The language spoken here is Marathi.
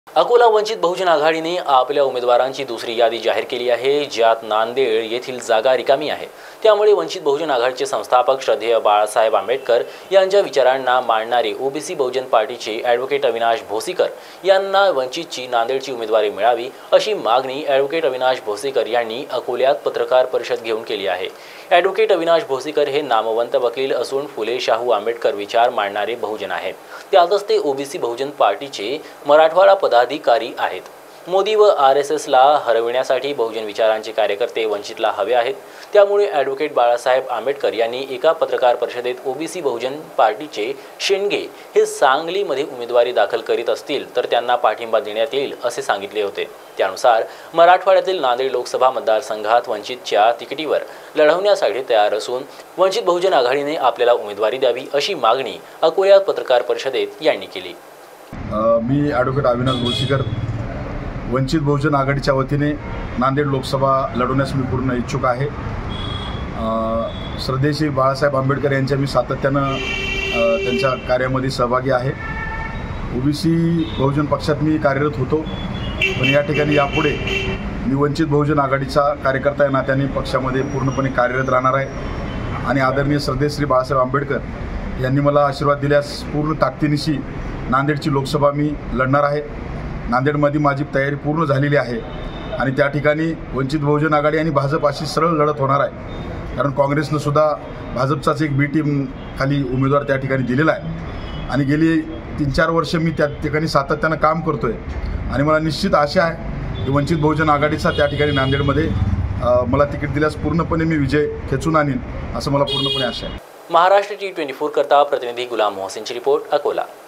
अकोला वंचित बहुजन आघाडीने आपल्या उमेदवारांची दुसरी यादी जाहीर केली आहे, ज्यात नांदेड येथील जागा रिकामी आहे। त्यामुळे वंचित बहुजन आघाडीचे संस्थापक श्रद्धेय बाळासाहेब आंबेडकर यांच्या विचारांना मांडणारे ओबीसी बहुजन पार्टीचे ॲडव्होकेट अविनाश भोसीकर यांना वंचितची नांदेडची उमेदवारी मिळावी अशी मागणी ॲडव्होकेट अविनाश भोसीकर यांनी अकोल्यात पत्रकार परिषद घेऊन केली आहे। ॲडव्होकेट अविनाश भोसीकर हे नामवंत वकील असून फुले शाहू आंबेडकर विचार मांडणारे बहुजन आहेत। त्यातच ते ओबीसी बहुजन पार्टीचे मराठवाडा पदाधिकारी आहेत। मोदी व आरएसएसला हरविण्यासाठी बहुजन विचारांचे कार्यकर्ते वंचितला हवे आहेत। त्यामुळे ॲडव्होकेट बाळासाहेब आंबेडकर यांनी एका पत्रकार परिषदेत ओबीसी बहुजन पार्टीचे शेंडगे हे सांगलीमध्ये उमेदवारी दाखल करीत असतील तर त्यांना पाठिंबा देण्यात येईल असे सांगितले होते। त्यानुसार मराठवाड्यातील नांदेड लोकसभा मतदारसंघात वंचितच्या तिकिटीवर लढवण्यासाठी तयार असून वंचित बहुजन आघाडीने आपल्याला उमेदवारी द्यावी अशी मागणी अकोल्यात पत्रकार परिषदेत यांनी केली। मी ॲडव्होकेट अविनाश भोसीकर वंचित बहुजन आघाडीच्या वतीने नांदेड लोकसभा लढवण्यास मी पूर्ण इच्छुक आहे। श्रद्धेय बाळासाहेब आंबेडकर यांच्या मी सातत्यानं त्यांच्या कार्यामध्ये सहभागी आहे। ओबीसी बहुजन पक्षात मी कार्यरत होतो, पण या ठिकाणी यापुढे मी वंचित बहुजन आघाडीचा कार्यकर्ता या नात्याने पक्षामध्ये पूर्णपणे कार्यरत राहणार आहे आणि आदरणीय श्रद्धेय बाळासाहेब आंबेडकर यांनी मला आशीर्वाद दिल्यास पूर्ण ताकदीनिशी नांदेडची लोकसभा मी लढणार आहे। नांदेडमध्ये माझी तयारी पूर्ण झालेली आहे आणि त्या ठिकाणी वंचित बहुजन आघाडी आणि भाजप अशी सरळ लढत होणार आहे, कारण काँग्रेसनं सुद्धा भाजपचाच एक बी टीम खाली उमेदवार त्या ठिकाणी दिलेला आहे आणि गेली 3-4 वर्ष मी त्या ठिकाणी सातत्यानं काम करतो आहे आणि मला निश्चित आशा आहे की वंचित बहुजन आघाडीचा त्या ठिकाणी नांदेडमध्ये मला तिकीट दिल्यास पूर्णपणे मी विजय खेचून आणीन असं मला पूर्णपणे आशा आहे। महाराष्ट्र T24 करता प्रतिनिधी गुलाम मोहसिनची रिपोर्ट, अकोला।